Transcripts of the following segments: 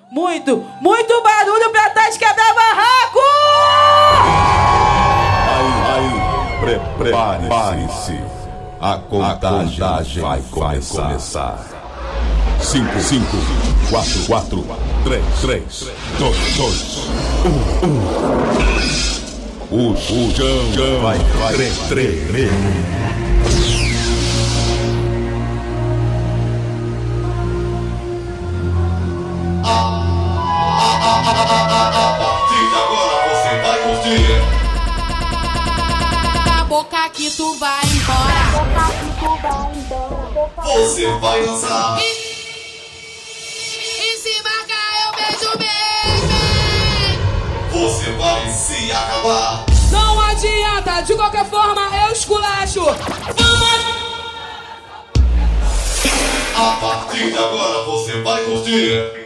muito barulho pra Tati quebrar barraco! Prepare-se. A contagem vai começar. 5, 4, 3, 2, 1. O chão vai tremer. A partir de agora você vai curtir. A boca que tu vai embora. Você vai dançar. E se marcar eu beijo mesmo. Você vai se acabar. Não adianta, de qualquer forma eu esculacho. A partir de agora você vai curtir.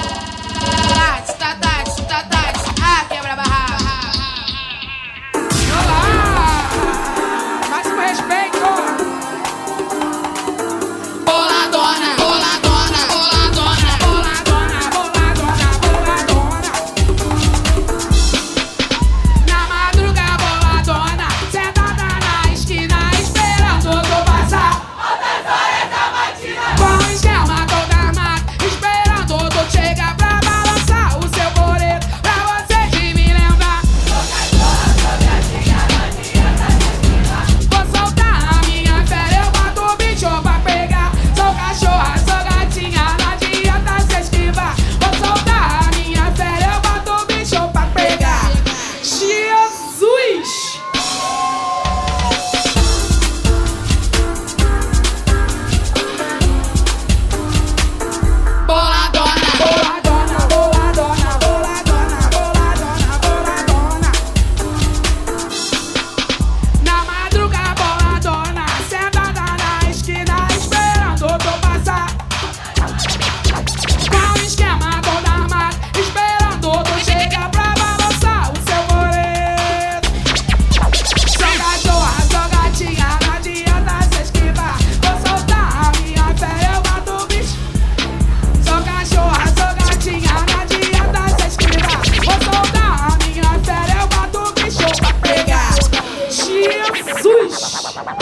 Tati, ah, quebra barraco. Olá! Máximo respeito! Boladona. Na madruga boladona, sentada na esquina esperando tu passar. Altas horas da matina. Com o esquema todo armado, esperando tu chegar pra balançar o seu coreto, pra você de me lembrar. Vou soltar a minha fera, eu boto o bicho pra pegar. Sou cachorra, sou gatinha, não adianta se esquivar. Vou soltar a minha fera, eu boto o bicho pra pegar. Jesus! Na madruga boladona, sentada na esquina esperando tu passar. Com o esquema todo armado, esperando tu chegar pra balançar o seu coreto. Sou cachorra, sou gatinha, não adianta se esquivar. Vou soltar a minha fé, eu bato o bicho. Sou cachorra, sou gatinha, não adianta se esquivar. Vou soltar a minha fé, eu bato o bicho pra pegar. Jesus!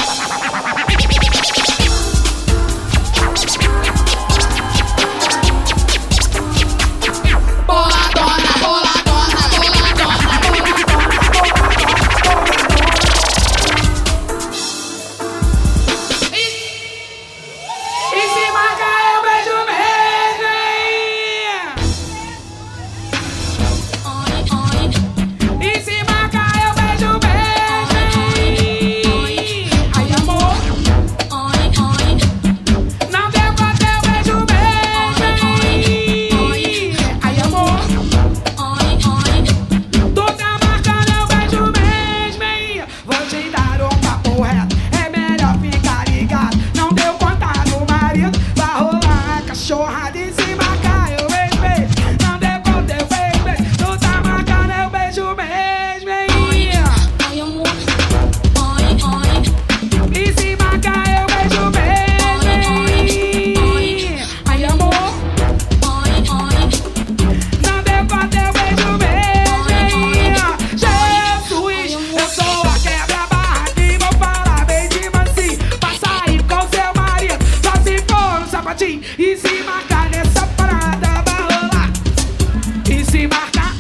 E se marcar eu beijo mesmo, hein? E se marcar eu beijo mesmo, hein? Ai amor, não deu conta eu beijo mesmo, hein? Ai amor, tu tá marcando eu beijo mesmo, hein? Vou te dar um papo reto, é melhor ficar ligado. Não deu conta do marido, vai rolar a cachorrada. E se marcar eu beijo, não deu conta eu beijo. Tu tá marcando eu beijo mesmo, hein? E se marcar eu beijo mesmo, hein? Ai amor, não deu conta eu beijo mesmo, hein? Jesus, eu sou a quebra-barraco e vou falar bem de mansinho. Pra sair com seu marido, só se for um sapatinho. E se marcar nessa parada vai rolar. E se marcar,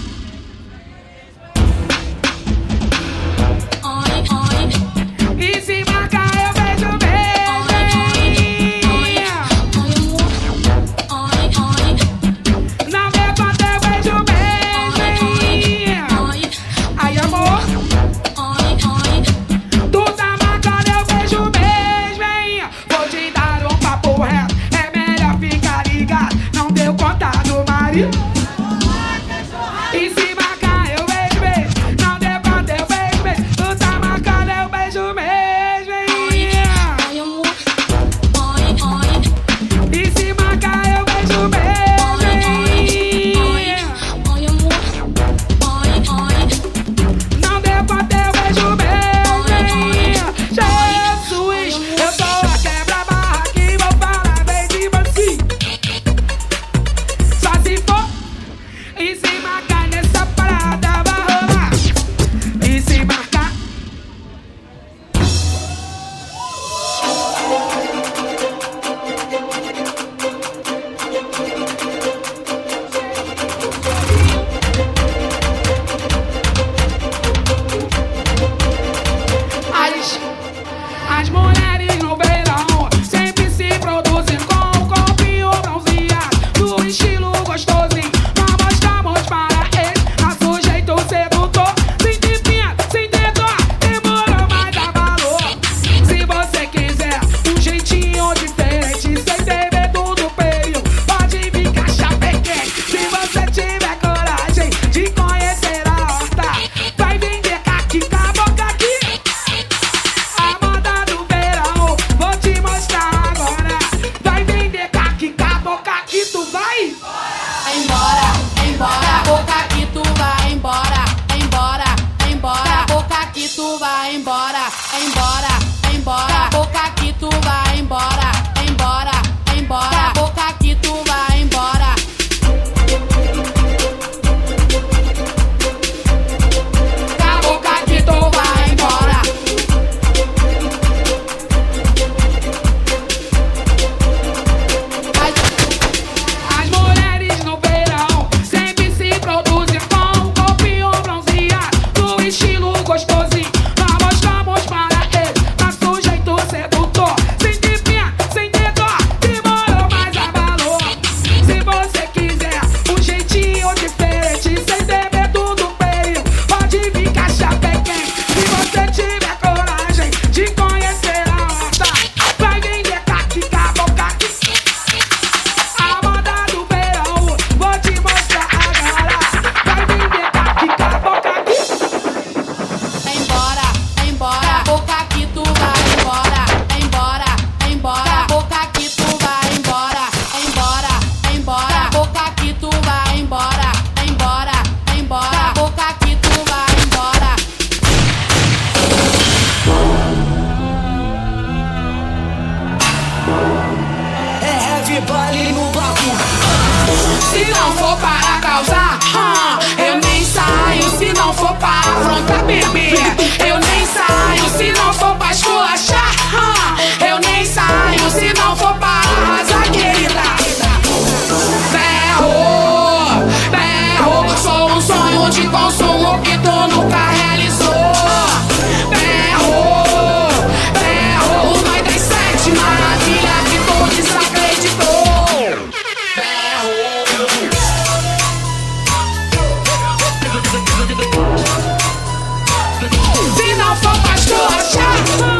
e se marcar eu beijo mesmo, hein? Não deu conta eu beijo mesmo, hein? Ai amor, tu tá marcando eu beijo mesmo, hein? Vou te dar um papo reto, é melhor ficar ligado. Não deu conta do marido. E se marcar eu beijo, não deu conta eu beijo. Tu tá marcando eu beijo mesmo, hein? E se marcar eu beijo mesmo, hein? Não deu conta eu beijo mesmo, hein? Jesus, eu sou a quebra-barraco e vou falar bem de mansinho. Só se for tu vai embora, embora, embora. Boca que tu vai embora, embora, embora. Boca que tu vai embora. Da boca que tu vai embora. As mulheres no verão sempre se produzem com um corpinho bronzeado, no estilo gostosinho. Nós mostramos para eles nosso jeito sedutor, sem tipinha, sem dedó, demorou mais abalou. Se você quiser um jeitinho diferente, sem ter medo do perigo, pode vir caixa pequena. Se você tiver coragem de conhecer a onda, vai vender caqui, cabocaqui. A moda do verão, vou te mostrar agora. Vai vender caqui, cabocaqui. Embora, embora, boca que tu vai embora. Embora, embora, boca que tu vai embora. Embora, embora, boca que tu vai embora. Embora, embora, boca que tu vai embora. É heavy baile no bloco. Se não for para causar, eu nem saio. Se não for para afrontar, bebê, eu nem saio. Se não for pra esculachar, eu nem saio. Se não for para arrasar, querida, berro, berro. Sou um sonho de consumo que tu nunca realizou. Berro, berro. Uma das 7 maravilhas que tu desacreditou. Se não for pra esculachar,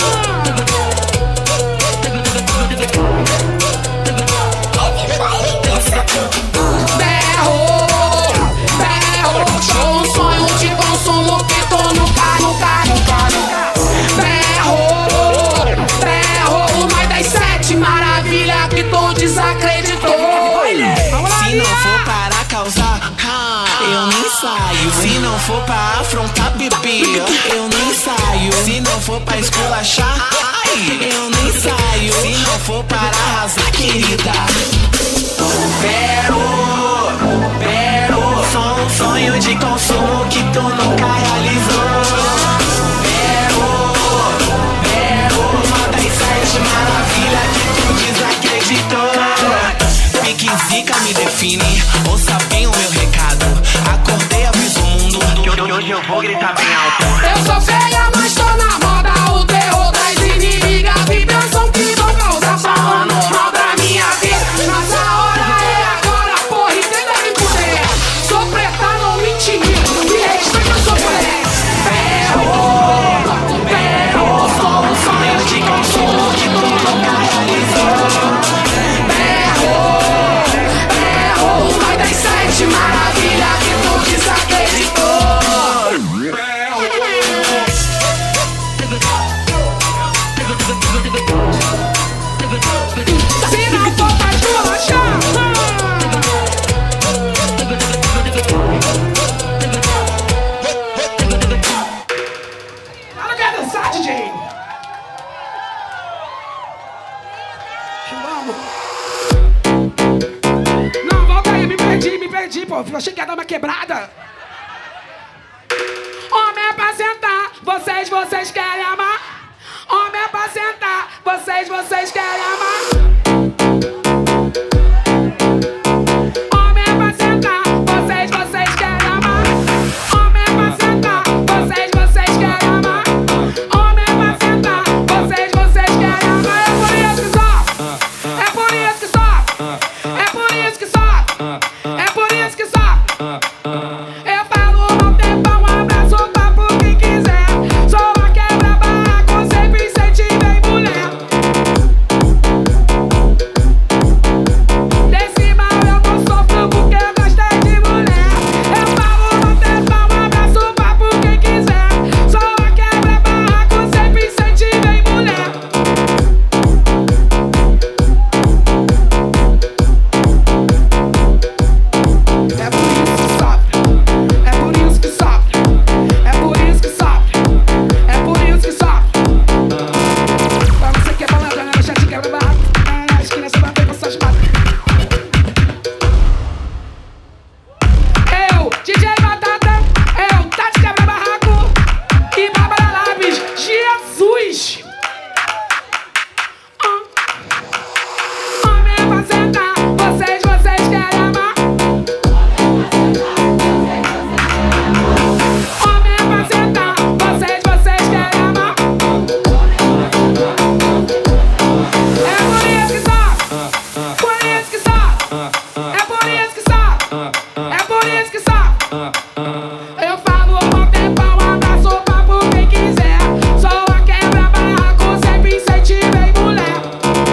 berro, berro. Sou um sonho de consumo que tu nunca. Berro, berro. Uma das 7 maravilhas que tu desacreditou. Se não for para causar, eu nem saio. Se não for pra afrontar, bebê, eu nem saio. Se não for pra esculachar, eu nem saio. Se não for para arrasar, querida, pero, sou um sonho de consumo que tu nunca realizou. Pero, uma das 7 maravilhas que tu desacreditou. Pique zica me define, ouça bem o meu recado. Acordei, aviso o mundo, que hoje eu vou gritar bem alto. Eu sou feia, mas tô na moda. O terror das inimigas me pensam que vão causar falando mal da minha vida. Nossa hora é agora, porra, e tenta me fuder. Sou preta, não me intimido, me respeita, eu sou mulher. Berro, sou um sonho de consumo que tu nunca realizou. Berro, uma das 7 maravilhas que tu desacreditou. Se não for pra esculachar, ela quer dançar, DJ. Vamos. Não, volta aí, me perdi, pô. Eu achei que ia dar uma quebrada. Homem é pra sentar, vocês querem amar. Homem é pra sentar, vocês querem amar. Homem é pra sentar, vocês querem amar. Homem é pra sentar, vocês querem amar. Homem é pra sentar, vocês querem amar. É por isso que só, é por isso que só, é por isso que só. Eu falo não tem pão, abraço, papo quem quiser. Sou a quebra, barraco, sempre incentivei mulher. isso que sabe. Eu falo, bota é pau, abraço, papo, quem quiser. Sou a quebra, barraco, sempre incentivei mulher.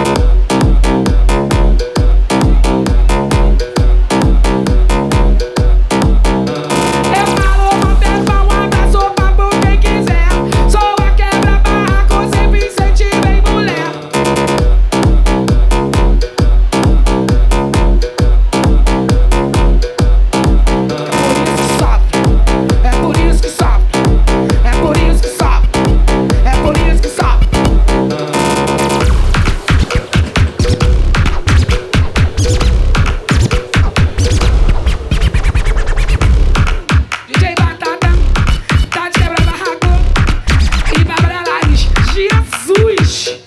Eu falo, bota é pau, abraço, papo, quem quiser. Sou a quebra, barraco, sempre incentivei mulher. É por isso que sabe. É por isso que sabe. É por isso que sabe. DJ Batata, Tati, Quebra, Barraco e Bárbara Lares. Jesus!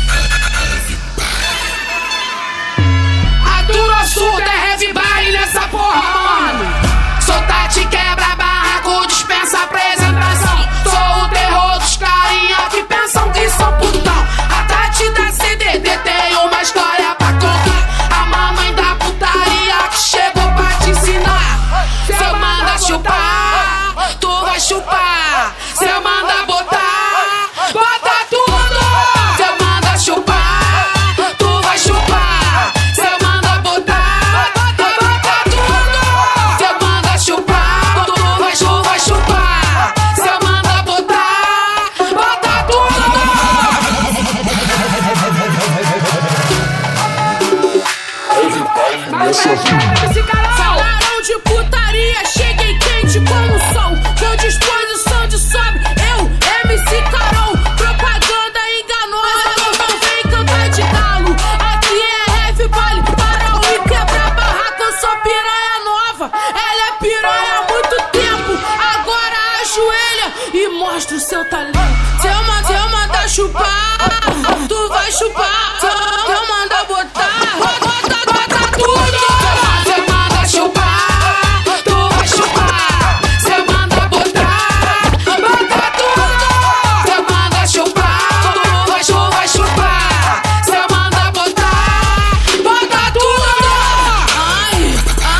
A dura surda é heavy baile nessa porra, mano. Sou Tati, Quebra, Barraco, dispensa apresentação. Sou o terror dos carinha que pensam que são putão. A Tati da CDD tem uma história pra contar. A mamãe da putaria que chegou pra te ensinar. Se eu mandar chupar, tu vai chupar. Se eu mandar botar, bota tudo. Se eu mandar chupar, tu vai chupar. Se eu mandar botar, bota tudo. Se eu mandar chupar, tu vai chupar. Se eu mandar botar, bota tudo. Falaram de putaria, cheguei quente como o sol. Com disposição de sobe, eu, MC Carol. Propaganda enganosa, não vem cantar de galo. Aqui é heavy baile, para o e quebra barraco. Eu sou piranha nova, ela é piranha há muito tempo. Agora ajoelha e mostra o seu talento. Se eu mandar chupar, tu vai chupar. Se eu mandar botar, bota tudo. Se eu mandar chupar, tu vai chupar. Se eu mandar botar, bota tudo. Se eu mandar chupar, tu vai chupar. Se eu mandar botar, bota tudo. Ai,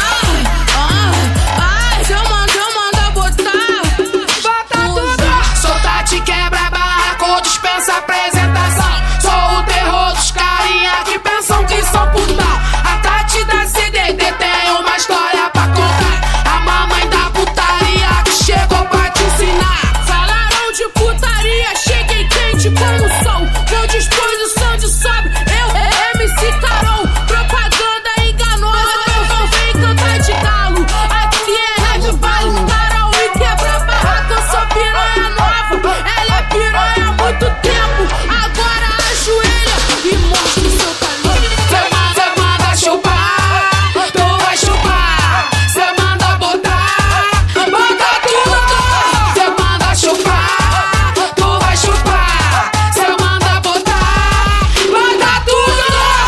se eu mandar botar, Bota tudo. Sou Tati, Quebra, Barraco, dispensa apresentação. Sou o terror dos carinha que pensam que são putão. A Tati da CDD tem uma história pra contar. A mamãe da putaria que chegou pra te ensinar. falaram de putaria, cheguei quente como o sol. Com disposição de sobe, eu, MC Carol. Propaganda enganosa, não vem cantar de galo. Aqui é heavy baile, Carol e quebra barraco. Eu sou piranha nova, ela é piranha há muito tempo. Agora ajoelha e mostra o seu talento. Se eu mandar chupar, tu vai chupar. Se eu mandar botar, bota tudo. Se eu mandar chupar, tu vai chupar. Se eu mandar botar, bota tudo.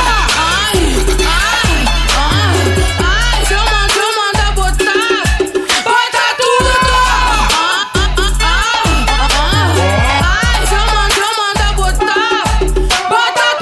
Se eu mandar botar, Bota tudo. se eu mandar botar, Bota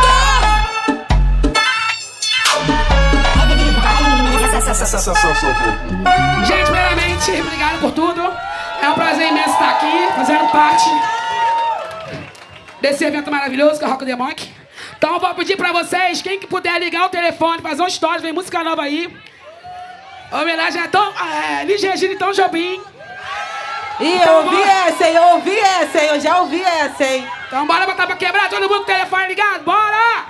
tudo. Gente, primeiramente, obrigado por tudo. É um prazer imenso estar aqui, fazendo parte desse evento maravilhoso que é o Rock the Mock. Então eu vou pedir pra vocês, quem que puder ligar o telefone, fazer um story, vem música nova aí. Homenagem a Tom, Liz Regina e Tom Jobim. Ih, Então, eu ouvi essa, hein? Eu já ouvi essa, hein? Então bora botar pra quebrar, todo mundo com o telefone ligado, bora!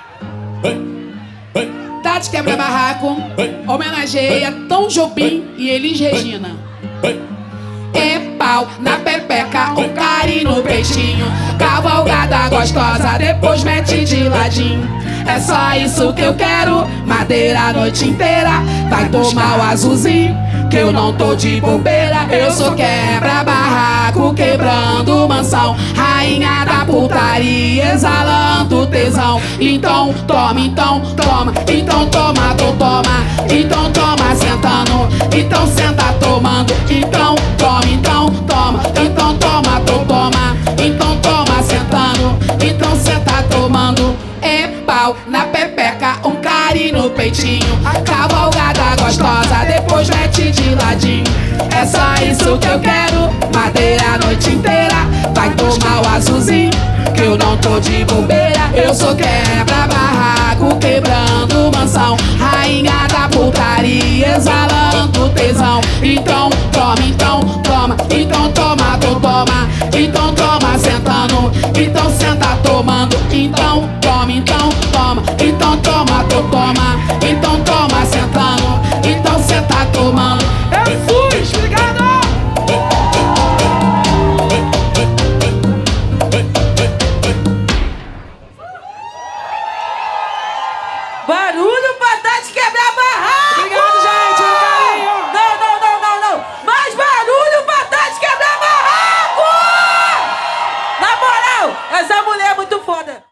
Tati, Quebra, Barraco, homenageia Tom Jobim e Elis Regina. É pau na pepeca, um carinho no peitinho. Cavalgada gostosa, depois mete de ladinho. É só isso que eu quero, madeira a noite inteira. Vai tomar o azulzinho, que eu não tô de bobeira. Eu sou quebra barraco, quebrando mansão. Rainha da putaria, exalando tesão. Então toma, então toma, então toma, então toma. Então toma sentando, então senta tomando. Então toma, então toma, então toma, então toma. Então toma sentando, então senta tomando. É pau na pepeca, um carinho no peitinho. Cavalgada gostosa, depois mete de ladinho. que eu quero. Madeira a noite inteira. Vai tomar o azulzinho, que eu não tô de bobeira. Eu sou quebra, barraco, quebrando mansão. Rainha da putaria, exalando tesão. Então toma, então toma, então toma, tu toma. Então toma sentando, então senta tomando. Então toma, então toma, então toma, tu toma. Então